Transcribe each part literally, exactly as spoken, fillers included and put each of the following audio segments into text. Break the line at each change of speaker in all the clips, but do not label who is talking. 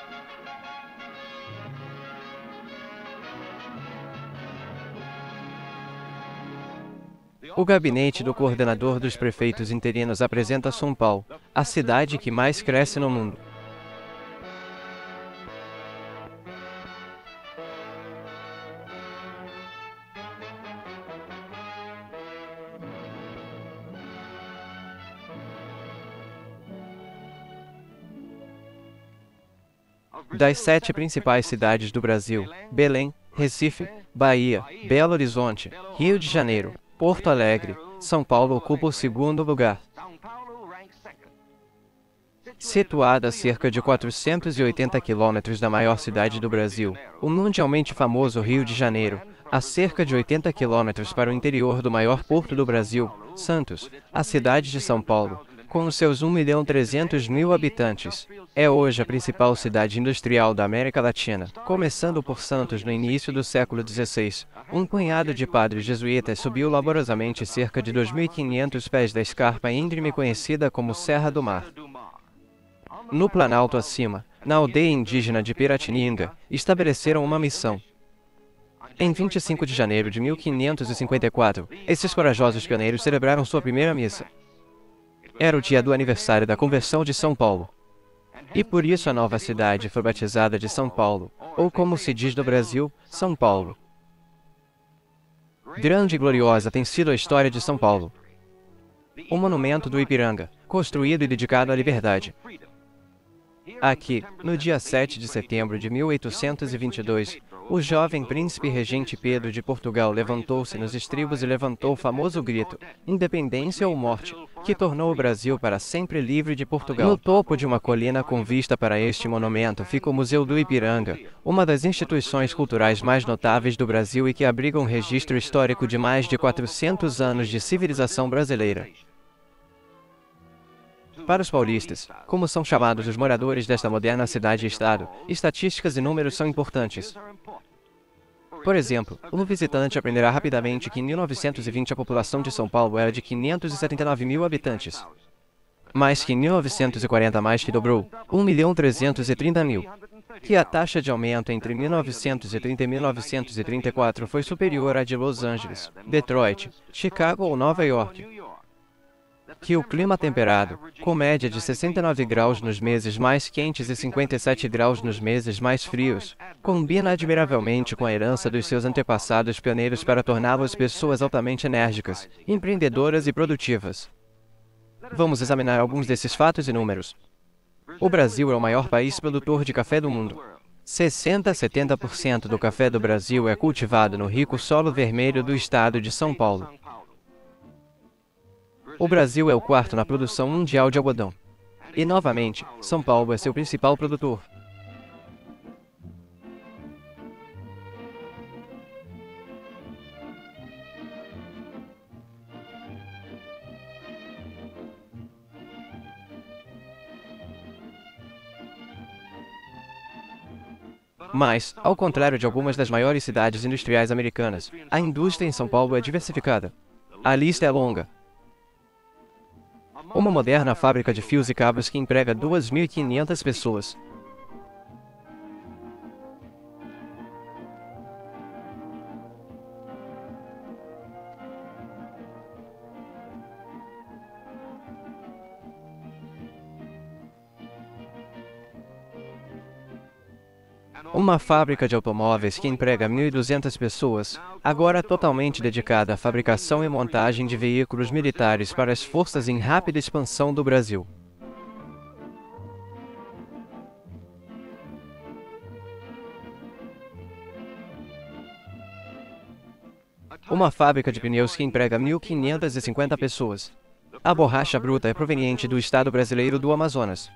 O gabinete do coordenador dos prefeitos interinos apresenta São Paulo, a cidade que mais cresce no mundo. Das sete principais cidades do Brasil, Belém, Recife, Bahia, Belo Horizonte, Rio de Janeiro, Porto Alegre, São Paulo ocupa o segundo lugar. Situada a cerca de quatrocentos e oitenta quilômetros da maior cidade do Brasil, o mundialmente famoso Rio de Janeiro, a cerca de oitenta quilômetros para o interior do maior porto do Brasil, Santos, a cidade de São Paulo, com os seus um milhão trezentos mil habitantes, é hoje a principal cidade industrial da América Latina. Começando por Santos no início do século dezesseis, um punhado de padres jesuítas subiu laboriosamente cerca de dois mil e quinhentos pés da escarpa íngreme conhecida como Serra do Mar. No Planalto acima, na aldeia indígena de Piratininga, estabeleceram uma missão. Em vinte e cinco de janeiro de mil quinhentos e cinquenta e quatro, esses corajosos pioneiros celebraram sua primeira missa. Era o dia do aniversário da conversão de São Paulo. E por isso a nova cidade foi batizada de São Paulo, ou como se diz no Brasil, São Paulo. Grande e gloriosa tem sido a história de São Paulo. O monumento do Ipiranga, construído e dedicado à liberdade. Aqui, no dia sete de setembro de mil oitocentos e vinte e dois, o jovem príncipe regente Pedro de Portugal levantou-se nos estribos e levantou o famoso grito, independência ou morte, que tornou o Brasil para sempre livre de Portugal. No topo de uma colina com vista para este monumento fica o Museu do Ipiranga, uma das instituições culturais mais notáveis do Brasil e que abriga um registro histórico de mais de quatrocentos anos de civilização brasileira. Para os paulistas, como são chamados os moradores desta moderna cidade-estado, estatísticas e números são importantes. Por exemplo, um visitante aprenderá rapidamente que em mil novecentos e vinte a população de São Paulo era de quinhentos e setenta e nove mil habitantes. Mas que em mil novecentos e quarenta mais que dobrou, um milhão trezentos e trinta mil. Que a taxa de aumento entre mil novecentos e trinta e mil novecentos e trinta e quatro foi superior à de Los Angeles, Detroit, Chicago ou Nova York. Que o clima temperado, com média de sessenta e nove graus nos meses mais quentes e cinquenta e sete graus nos meses mais frios, combina admiravelmente com a herança dos seus antepassados pioneiros para torná-los pessoas altamente enérgicas, empreendedoras e produtivas. Vamos examinar alguns desses fatos e números. O Brasil é o maior país produtor de café do mundo. sessenta a setenta por cento do café do Brasil é cultivado no rico solo vermelho do estado de São Paulo. O Brasil é o quarto na produção mundial de algodão. E, novamente, São Paulo é seu principal produtor. Mas, ao contrário de algumas das maiores cidades industriais americanas, a indústria em São Paulo é diversificada. A lista é longa. Uma moderna fábrica de fios e cabos que emprega duas mil e quinhentas pessoas. Uma fábrica de automóveis que emprega mil e duzentas pessoas, agora totalmente dedicada à fabricação e montagem de veículos militares para as forças em rápida expansão do Brasil. Uma fábrica de pneus que emprega mil quinhentas e cinquenta pessoas. A borracha bruta é proveniente do estado brasileiro do Amazonas.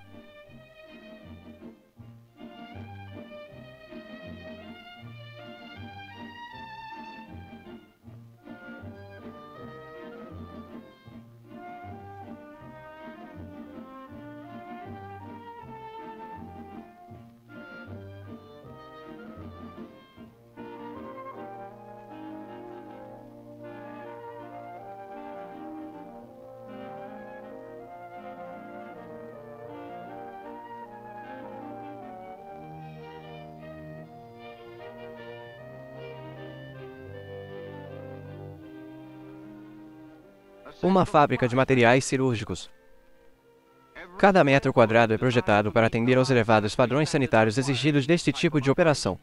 Uma fábrica de materiais cirúrgicos. Cada metro quadrado é projetado para atender aos elevados padrões sanitários exigidos deste tipo de operação.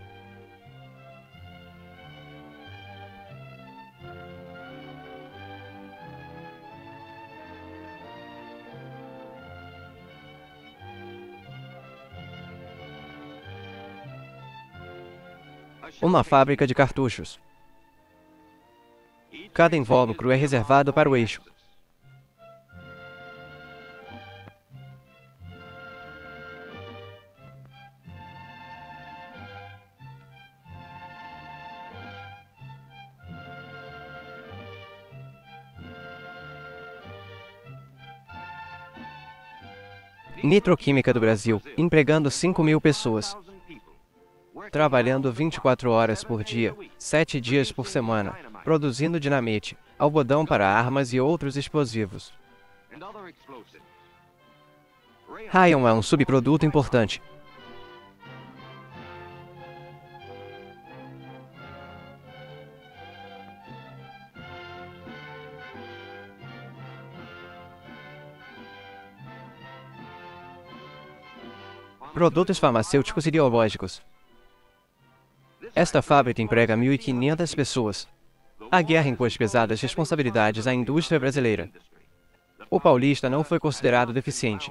Uma fábrica de cartuchos. Cada invólucro é reservado para o eixo. Nitroquímica do Brasil, empregando cinco mil pessoas. Trabalhando vinte e quatro horas por dia, sete dias por semana, produzindo dinamite, algodão para armas e outros explosivos. Rayon é um subproduto importante. Produtos farmacêuticos e biológicos. Esta fábrica emprega mil e quinhentas pessoas. A guerra impôs pesadas responsabilidades à indústria brasileira. O paulista não foi considerado deficiente.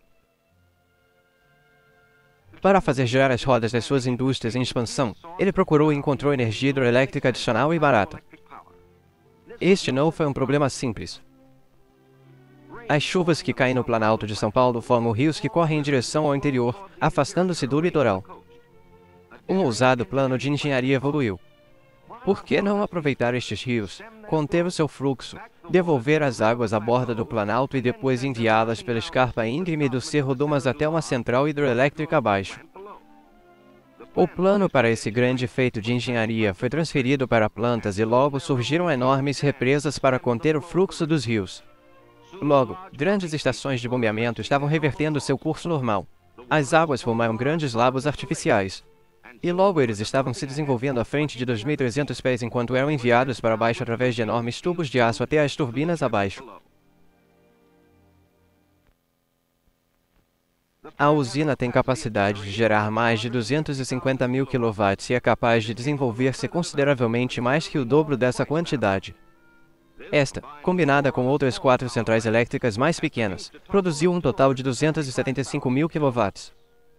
Para fazer girar as rodas das suas indústrias em expansão, ele procurou e encontrou energia hidroelétrica adicional e barata. Este não foi um problema simples. As chuvas que caem no Planalto de São Paulo formam rios que correm em direção ao interior, afastando-se do litoral. Um ousado plano de engenharia evoluiu. Por que não aproveitar estes rios, conter o seu fluxo, devolver as águas à borda do Planalto e depois enviá-las pela escarpa íngreme do Cerro Dumas até uma central hidroelétrica abaixo? O plano para esse grande feito de engenharia foi transferido para plantas e logo surgiram enormes represas para conter o fluxo dos rios. Logo, grandes estações de bombeamento estavam revertendo seu curso normal. As águas formaram grandes lagos artificiais. E logo eles estavam se desenvolvendo à frente de dois mil e trezentos pés enquanto eram enviados para baixo através de enormes tubos de aço até as turbinas abaixo. A usina tem capacidade de gerar mais de duzentos e cinquenta mil quilowatts e é capaz de desenvolver-se consideravelmente mais que o dobro dessa quantidade. Esta, combinada com outras quatro centrais elétricas mais pequenas, produziu um total de duzentos e setenta e cinco mil quilowatts.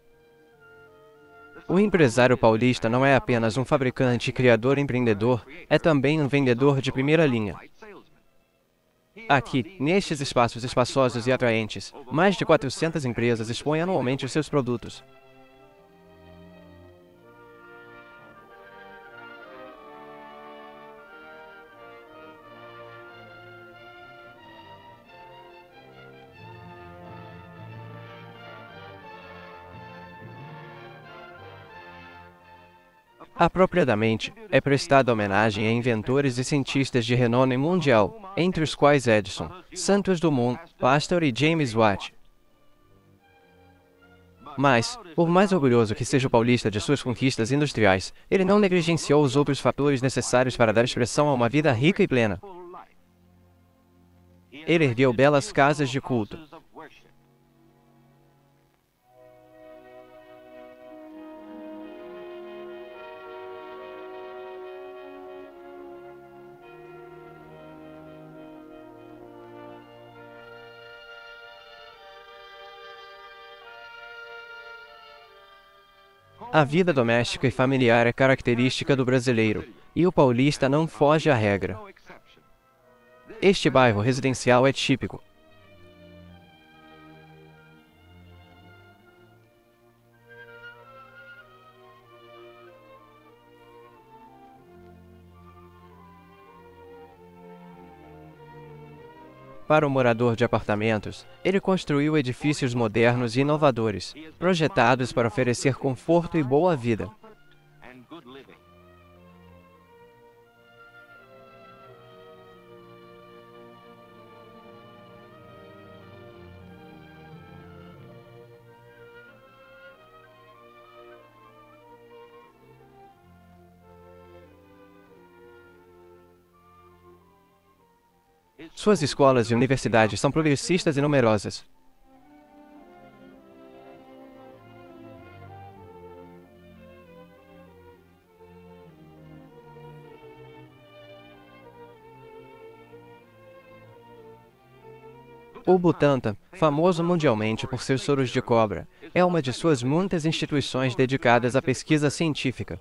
O empresário paulista não é apenas um fabricante e criador empreendedor, é também um vendedor de primeira linha. Aqui, nestes espaços espaçosos e atraentes, mais de quatrocentas empresas expõem anualmente os seus produtos. Apropriadamente, é prestada homenagem a inventores e cientistas de renome mundial, entre os quais Edison, Santos Dumont, Pasteur e James Watt. Mas, por mais orgulhoso que seja o paulista de suas conquistas industriais, ele não negligenciou os outros fatores necessários para dar expressão a uma vida rica e plena. Ele ergueu belas casas de culto. A vida doméstica e familiar é característica do brasileiro, e o paulista não foge à regra. Este bairro residencial é típico. Para o morador de apartamentos, ele construiu edifícios modernos e inovadores, projetados para oferecer conforto e boa vida. Suas escolas e universidades são progressistas e numerosas. O Butantan, famoso mundialmente por seus soros de cobra, é uma de suas muitas instituições dedicadas à pesquisa científica.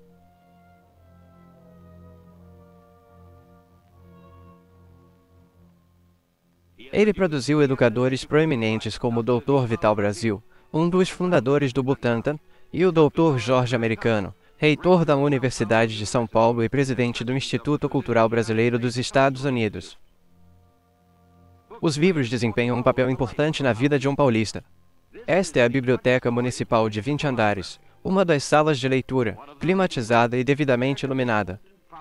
Ele produziu educadores proeminentes como o doutor Vital Brasil, um dos fundadores do Butantan, e o doutor Jorge Americano, reitor da Universidade de São Paulo e presidente do Instituto Cultural Brasileiro dos Estados Unidos. Os livros desempenham um papel importante na vida de um paulista. Esta é a Biblioteca Municipal de vinte andares, uma das salas de leitura, climatizada e devidamente iluminada.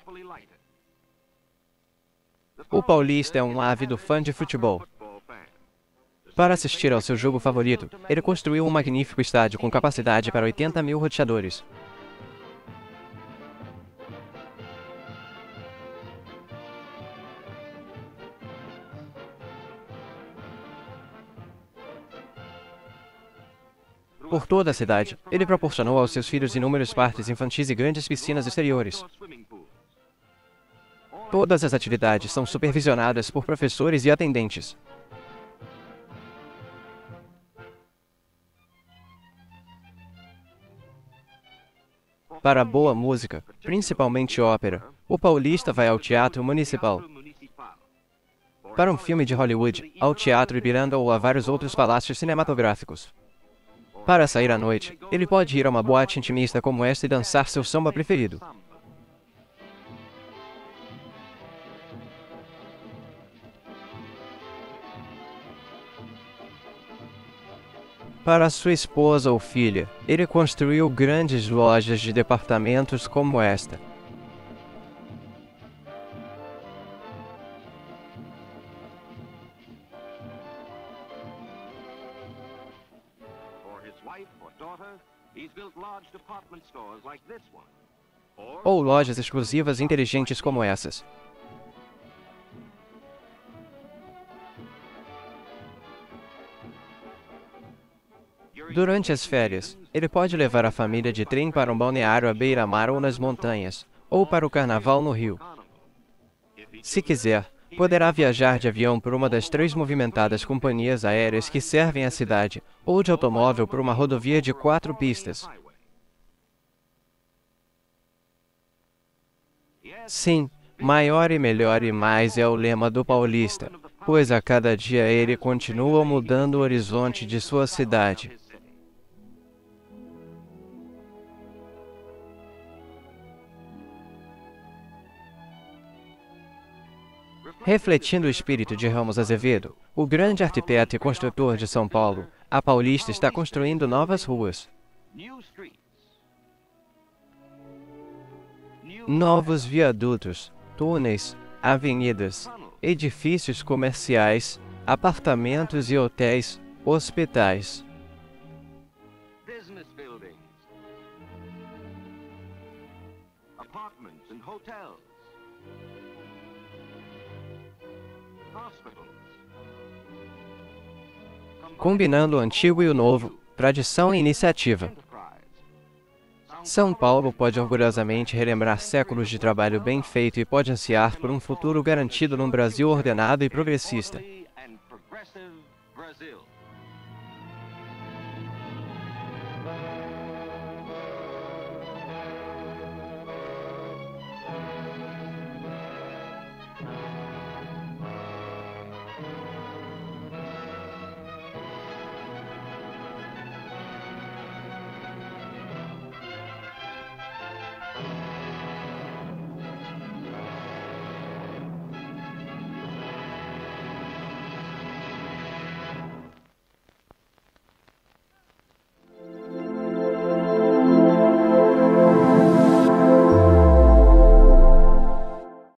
O paulista é um ávido fã de futebol. Para assistir ao seu jogo favorito, ele construiu um magnífico estádio com capacidade para oitenta mil roteadores. Por toda a cidade, ele proporcionou aos seus filhos inúmeros parques infantis e grandes piscinas exteriores. Todas as atividades são supervisionadas por professores e atendentes. Para boa música, principalmente ópera, o paulista vai ao Teatro Municipal. Para um filme de Hollywood, ao Teatro Ibiranga ou a vários outros palácios cinematográficos. Para sair à noite, ele pode ir a uma boate intimista como esta e dançar seu samba preferido. Para sua esposa ou filha, ele construiu grandes lojas de departamentos como esta. Ou lojas exclusivas inteligentes como essas. Durante as férias, ele pode levar a família de trem para um balneário à beira-mar ou nas montanhas, ou para o carnaval no Rio. Se quiser, poderá viajar de avião por uma das três movimentadas companhias aéreas que servem a cidade, ou de automóvel por uma rodovia de quatro pistas. Sim, maior e melhor e mais é o lema do paulista, pois a cada dia ele continua mudando o horizonte de sua cidade. Refletindo o espírito de Ramos Azevedo, o grande arquiteto e construtor de São Paulo, a Paulista está construindo novas ruas, novos viadutos, túneis, avenidas, edifícios comerciais, apartamentos e hotéis, hospitais. Combinando o antigo e o novo, tradição e iniciativa. São Paulo pode orgulhosamente relembrar séculos de trabalho bem feito e pode ansiar por um futuro garantido num Brasil ordenado e progressista.